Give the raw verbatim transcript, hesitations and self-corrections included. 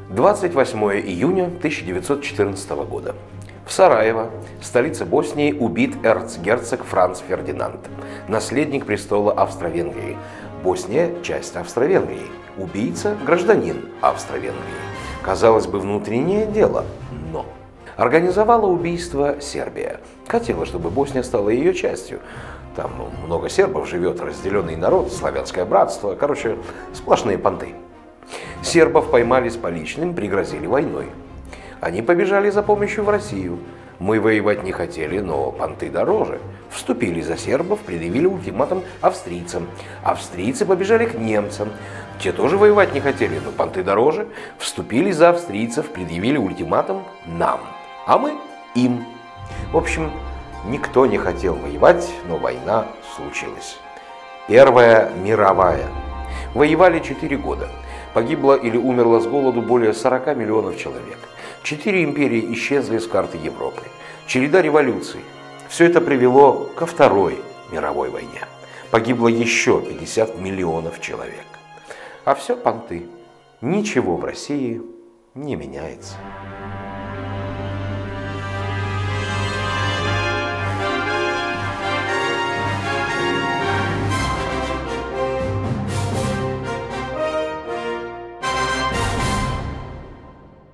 двадцать восьмое июня тысяча девятьсот четырнадцатого года. В Сараево, столице Боснии, убит эрцгерцог Франц Фердинанд, наследник престола Австро-Венгрии. Босния – часть Австро-Венгрии. Убийца – гражданин Австро-Венгрии. Казалось бы, внутреннее дело, но... Организовала убийство Сербия. Хотела, чтобы Босния стала ее частью. Там много сербов живет, разделенный народ, славянское братство. Короче, сплошные понты. Сербов поймали с поличным, пригрозили войной. Они побежали за помощью в Россию. Мы воевать не хотели, но понты дороже. Вступили за сербов, предъявили ультиматум австрийцам. Австрийцы побежали к немцам. Те тоже воевать не хотели, но понты дороже. Вступили за австрийцев, предъявили ультиматум нам. А мы им. В общем, никто не хотел воевать, но война случилась. Первая мировая. Воевали четыре года. Погибло или умерло с голоду более сорока миллионов человек. Четыре империи исчезли с карты Европы. Череда революций. Все это привело ко Второй мировой войне. Погибло еще пятьдесят миллионов человек. А все понты. Ничего в России не меняется.